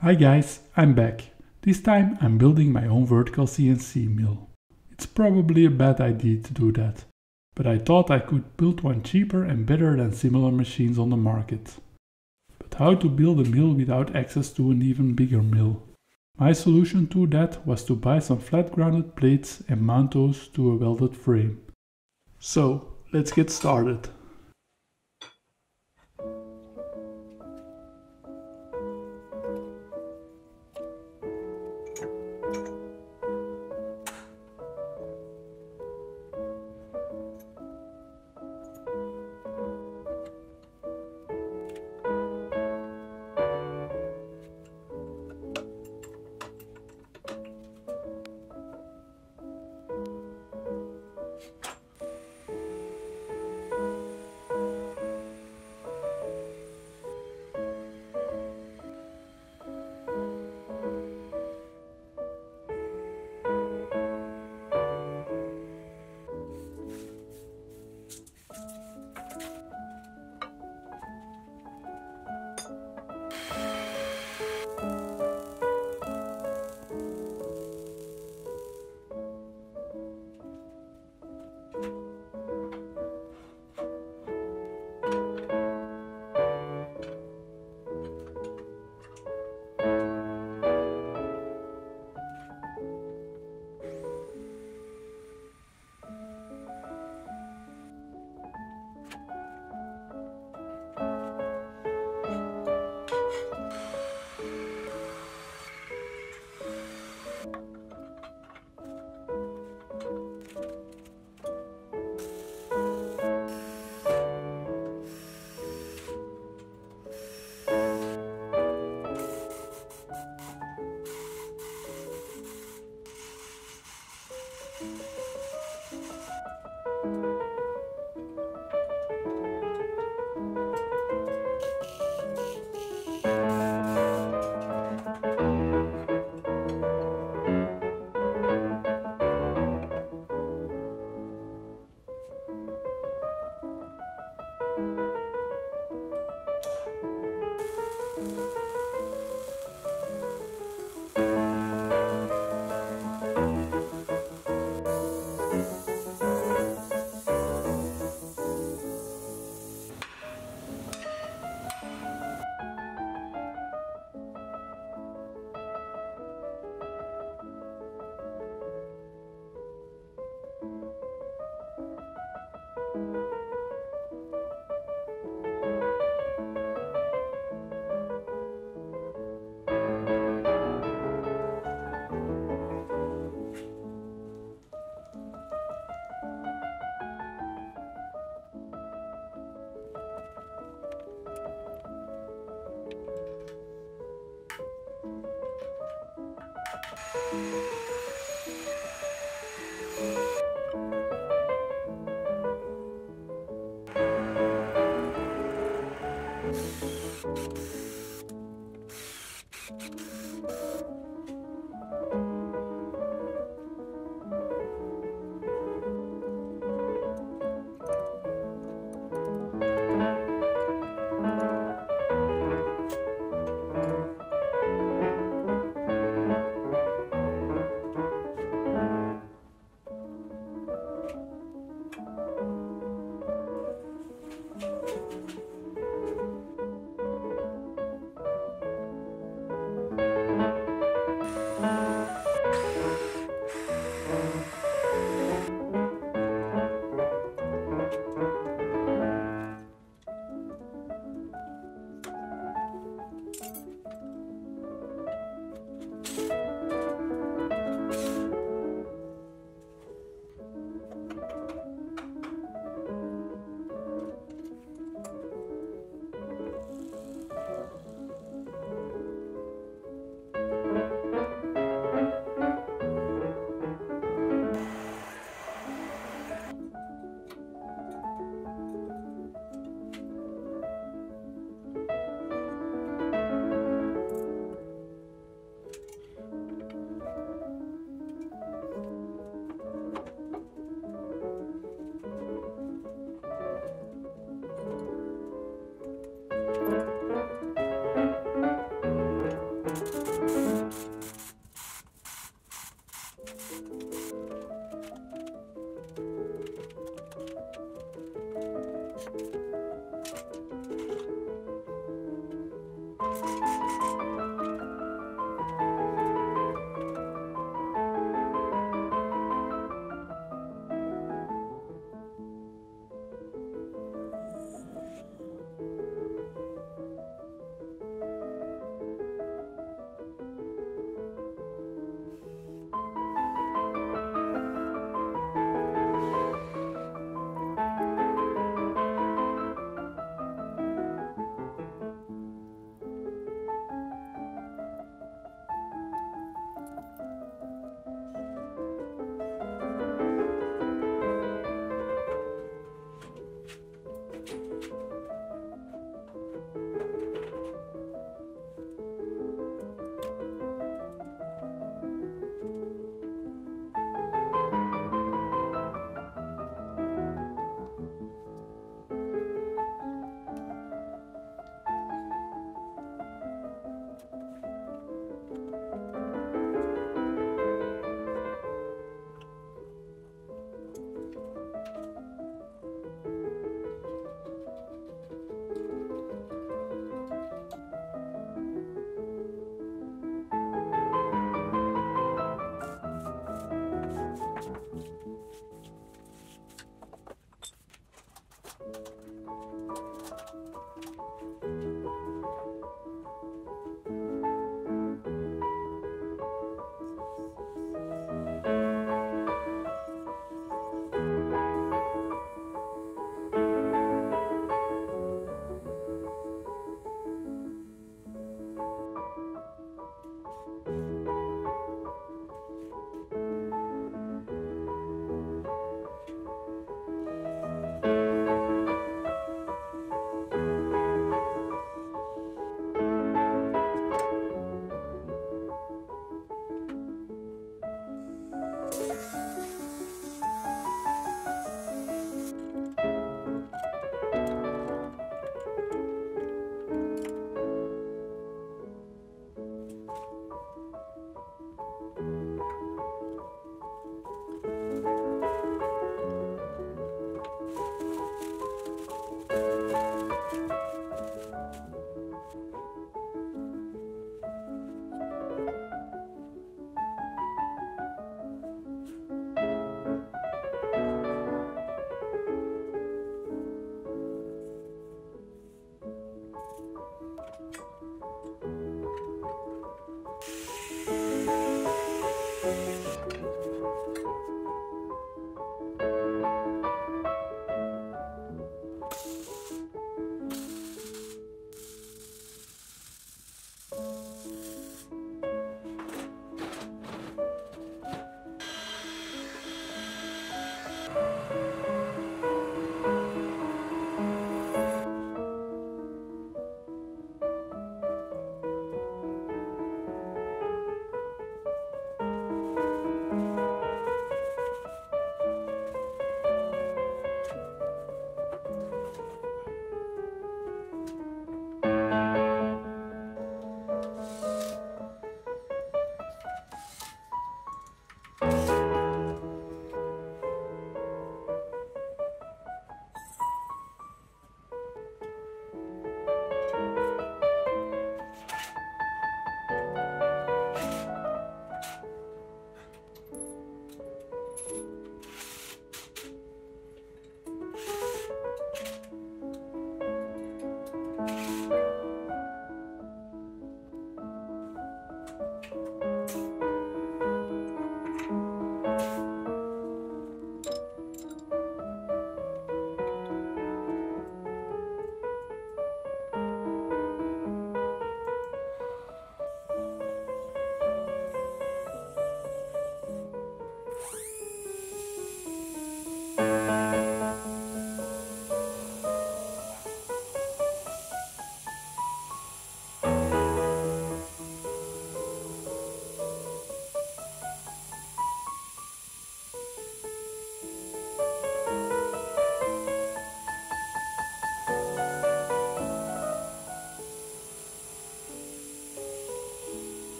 Hi guys, I'm back. This time I'm building my own vertical CNC mill. It's probably a bad idea to do that, but I thought I could build one cheaper and better than similar machines on the market. But how to build a mill without access to an even bigger mill? My solution to that was to buy some flat grounded plates and mount those to a welded frame. So, let's get started.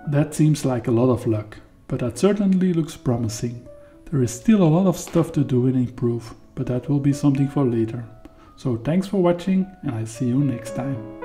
That seems like a lot of luck, but that certainly looks promising. There is still a lot of stuff to do and improve, but that will be something for later. So thanks for watching and I see you next time.